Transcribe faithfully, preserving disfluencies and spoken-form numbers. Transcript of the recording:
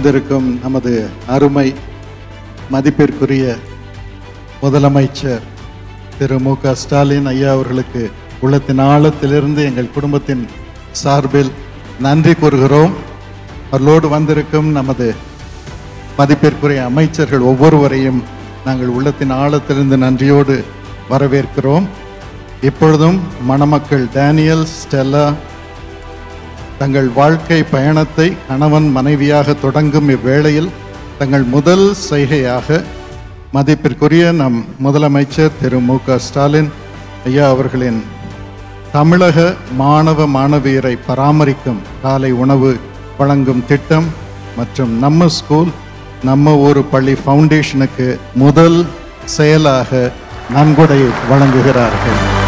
வந்திருக்கும் நமது அருமை மதிப்பிற்குரிய முதலமைச்சர் திரு எம் கே ஸ்டாலின் ஐயா அவர்களுக்கு உள்ளத்தின் ஆழத்திலிருந்து எங்கள் குடும்பத்தின் சார்பில் நன்றி கூறுகிறோம். அவர்களோடு வந்திருக்கும் நமது மதிப்பிற்குரிய அமைச்சர்கள் ஒவ்வொருவரையும் நாங்கள் உள்ளத்தின் ஆழத்திலிருந்து நன்றியோடு வரவேற்கிறோம். இப்பொழுதும் மணமக்கள் டேனியல், ஸ்டெல்லா தங்கள் வாழ்க்கை பயணத்தை கணவன் மனைவியாக தொடங்கும் இவ்வேளையில் தங்கள் முதல் செய்கையாக மதிப்பிற்குரிய நம் முதலமைச்சர் திரு எம் கே ஸ்டாலின் ஐயா அவர்களின் தமிழக மாணவ மாணவியரை பராமரிக்கும் காலை உணவு வழங்கும் திட்டம் மற்றும் நம்ம ஸ்கூல் நம்ம ஊர் பள்ளி ஃபவுண்டேஷனுக்கு முதல் செயலாக நன்கொடை வழங்குகிறார்கள்.